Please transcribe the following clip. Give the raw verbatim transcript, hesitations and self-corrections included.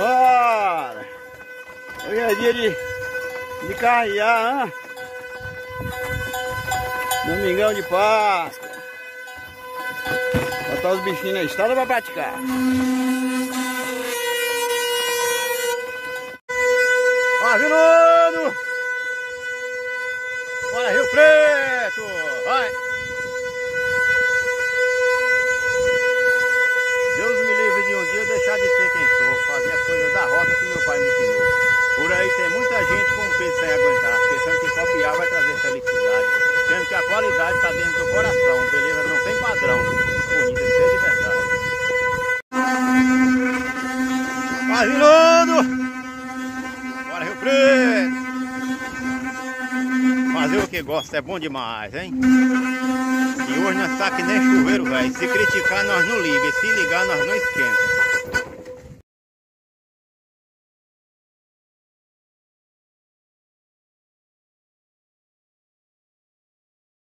Bora! Hoje é dia de, de carrear, hein? Domingão de Páscoa. Botar os bichinhos na estrada pra praticar. Bora, Vinudo! Bora, Rio Preto! Vai! Deus me livre de um dia eu deixar de ser quem sou, fazer as coisas da roça que meu pai me ensinou. Por aí tem muita gente com peso sem aguentar, pensando que copiar vai trazer felicidade, sendo que a qualidade está dentro do coração, beleza não tem padrão, bonita ser de verdade. Vai, Vinudo! Bora, Rio Preto! Fazer o que gosta é bom demais, hein? E hoje nós tá que nem chuveiro, velho. Se criticar nós não liga, e se ligar nós não esquenta.